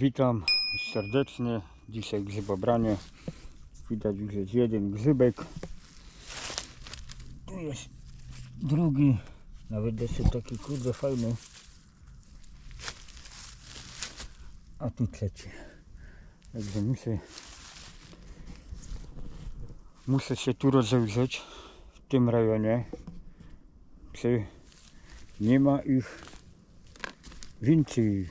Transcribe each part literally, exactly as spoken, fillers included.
Witam serdecznie. Dzisiaj grzybobranie. Widać już jest jeden grzybek. Tu jest drugi. Nawet dosyć taki kurde fajny. A tu trzeci. Także muszę muszę się tu rozejrzeć w tym rejonie, czy nie ma ich więcej.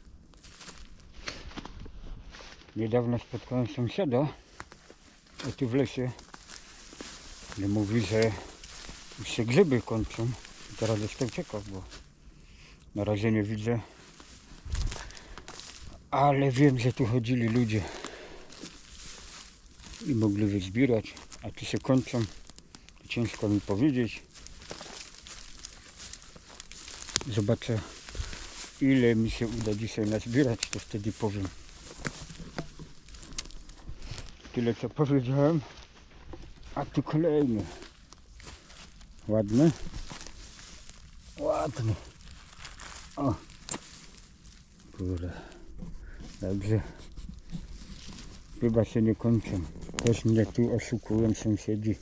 Niedawno spotkałem sąsiada tu w lesie, i mówi, że już się grzyby kończą. I teraz jestem ciekaw, bo na razie nie widzę, ale wiem, że tu chodzili ludzie i mogli wyzbierać, a tu się kończą. Ciężko mi powiedzieć. Zobaczę, ile mi się uda dzisiaj nazbierać, to wtedy powiem. Tyle co powiedziałem, a tu kolejny. Ładny, ładny. O, kurde. Także chyba się nie kończą. Też mnie tu oszukują sąsiedzi.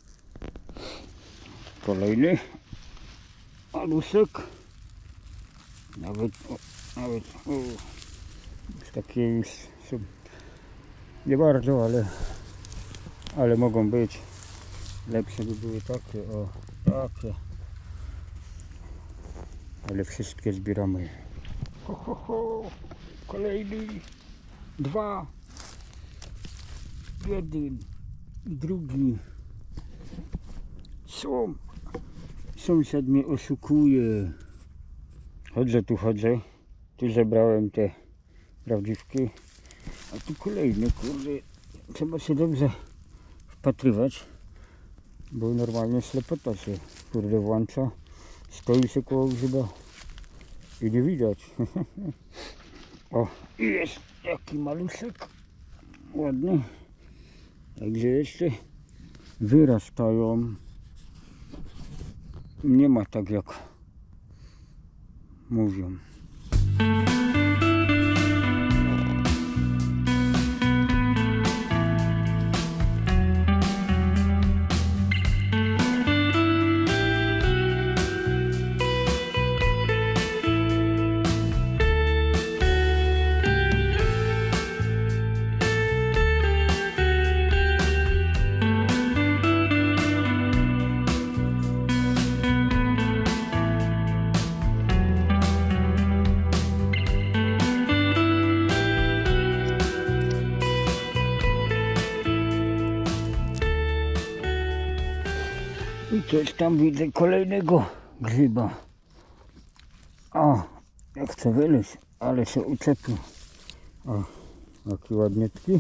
Kolejny alusek. Nawet, o, nawet o, takie już są. Nie bardzo, ale, ale mogą być. Lepsze by były takie, o, takie. Ale wszystkie zbieramy. Ho, ho, ho. Kolejny, dwa, jeden, drugi. Są. Sąsiad mnie oszukuje. Chodzę tu, chodzę. Tu zebrałem te prawdziwki. A tu kolejny, kurde, trzeba się dobrze wpatrywać, bo normalnie ślepota się, kurde, włącza. Stoi się koło grzyba i nie widać. O, jest jaki maluszek, ładny. Także jeszcze wyrastają. Nie ma tak jak mówią. I coś tam widzę, kolejnego grzyba. O, jak chcę wyleźć, ale się uczepił. O, jaki ładniutki.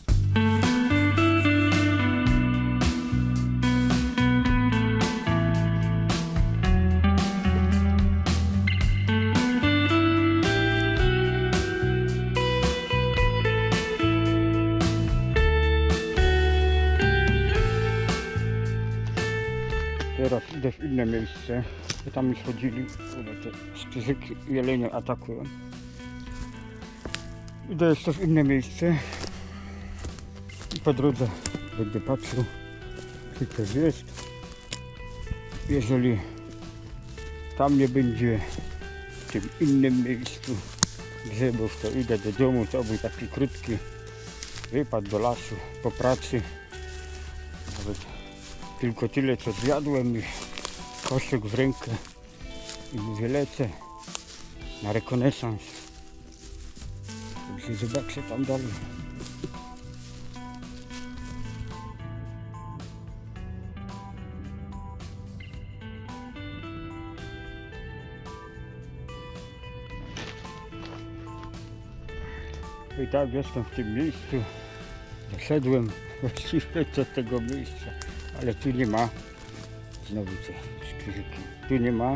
Teraz idę w inne miejsce, bo tam już chodzili, te szczyzyki jelenie atakują. Idę jeszcze w inne miejsce i po drodze będę patrzył, czy coś jest. Jeżeli tam nie będzie w tym innym miejscu grzybów, to idę do domu. To był taki krótki wypad do lasu po pracy. Nawet tylko tyle co zjadłem i koszyk w rękę i mówię, lecę na rekonesans. Także zobaczę tam dalej. I tak jestem w tym miejscu. Doszedłem właściwie do tego miejsca. Ale tu nie ma. Znowu te szczyzyki. Tu nie ma.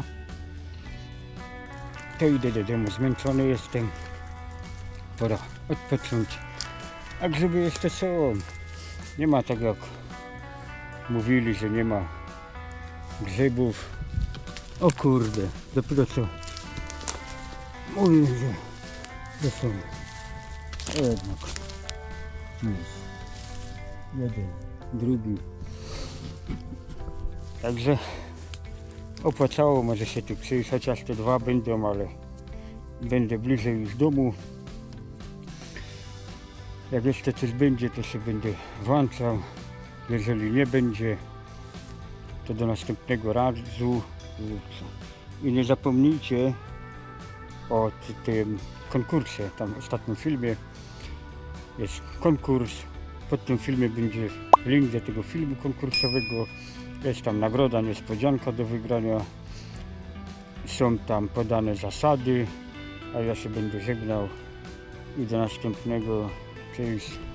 To idę do domu. Zmęczony jestem. Pora odpocząć. A grzyby jeszcze są. Nie ma tak jak mówili, że nie ma grzybów. O kurde. Dopiero co mówię, że, że są. Jednak. Hmm. Jeden, drugi. Także opłacało może się tu przyjść, chociaż te dwa będą, ale będę bliżej już domu. Jak jeszcze coś będzie, to się będę włączał. Jeżeli nie będzie, to do następnego razu. I nie zapomnijcie o tym konkursie. Tam w ostatnim filmie jest konkurs. Pod tym filmie będzie link do tego filmu konkursowego. Jest tam nagroda, niespodzianka do wygrania. Są tam podane zasady, a ja się będę żegnał i do następnego. Cześć.